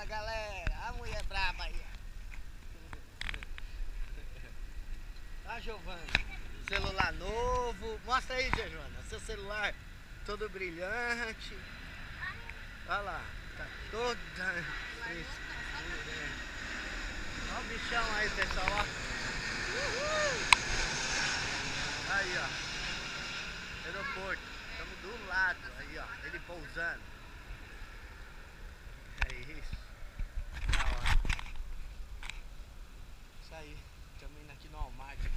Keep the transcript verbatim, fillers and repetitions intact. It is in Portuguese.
galera, a mulher braba aí. Tá, Giovana? Celular novo. Mostra aí, Giovana. Seu celular todo brilhante. Olha lá, tá toda frescura. Olha o bichão aí, pessoal, ó. Uhul. Aí, ó. Aeroporto. Estamos do lado, aí, ó. Ele pousando. É isso. Da hora. Isso aí. Estamos indo aqui no Walmart.